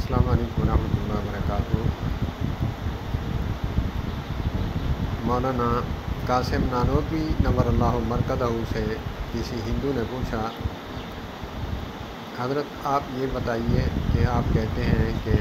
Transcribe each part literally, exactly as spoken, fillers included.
السلام علیکم ورحمۃ اللہ وبرکاتہ۔ مولانا قاسم نانوتوی نور اللہ مرکزہ سے کسی ہندو نے پوچھا، حضرت آپ یہ بتائیے کہ آپ کہتے ہیں کہ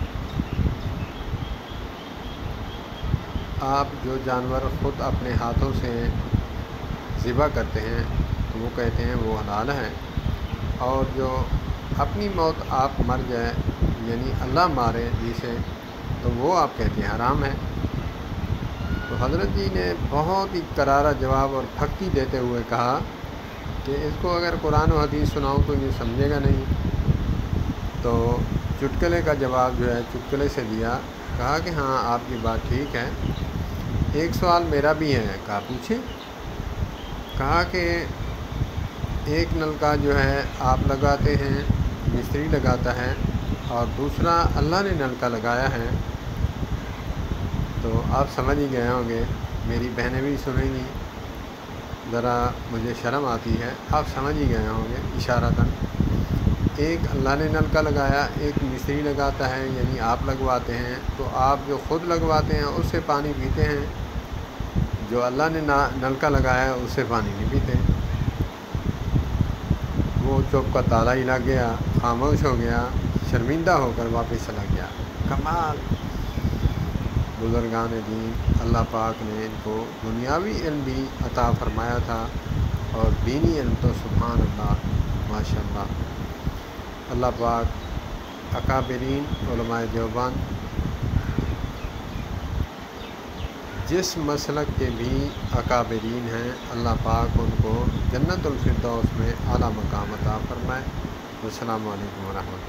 آپ جو جانور خود اپنے ہاتھوں سے ذبح کرتے ہیں تو وہ کہتے ہیں وہ حلال ہیں، اور جو اپنی موت آپ مر جائے یعنی اللہ مارے جسے تو وہ آپ کہتے ہیں حرام ہے۔ تو حضرت جی نے بہت ہی کرارا جواب اور پھکی دیتے ہوئے کہا کہ اس کو اگر قرآن و حدیث سناؤں تو یہ سمجھے گا نہیں، تو چٹکلے کا جواب جو ہے چٹکلے سے دیا۔ کہا کہ ہاں آپ کی بات ٹھیک ہے، ایک سوال میرا بھی ہے۔ کہا پوچھیں۔ کہا کہ ایک نلکا جو ہے آپ لگاتے ہیں، مستری لگاتا ہے، اور دوسرا اللہ نے نلکا لگایا ہے، تو آپ سمجھ ہی گئے ہوں گے، میری بہنیں بھی سنیں گی، ذرا مجھے شرم آتی ہے، آپ سمجھ ہی گئے ہوں گے اشارتاً۔ ایک اللہ نے نلکا لگایا، ایک مستری لگاتا ہے، یعنی آپ لگواتے ہیں، تو آپ جو خود لگواتے ہیں اس سے پانی پیتے ہیں، جو اللہ نے نلکا لگایا ہے اس سے پانی نہیں پیتے۔ وہ چوپ کا تالا ہی لگ گیا، خاموش ہو گیا، شرمندہ ہو کر واپس چلا گیا۔ کمال! بزرگان دین اللہ پاک نے ان کو دنیاوی علم بھی عطا فرمایا تھا، اور دینی علم تو سبحان اللہ ماشاء اللہ۔ اللہ پاک اکابرین علماء دیوبند جس مسلک کے بھی اکابرین ہیں، اللہ پاک ان کو جنت الفردوس میں اعلیٰ مقام عطا فرمائے۔ السلام علیکم ورحمۃ اللہ۔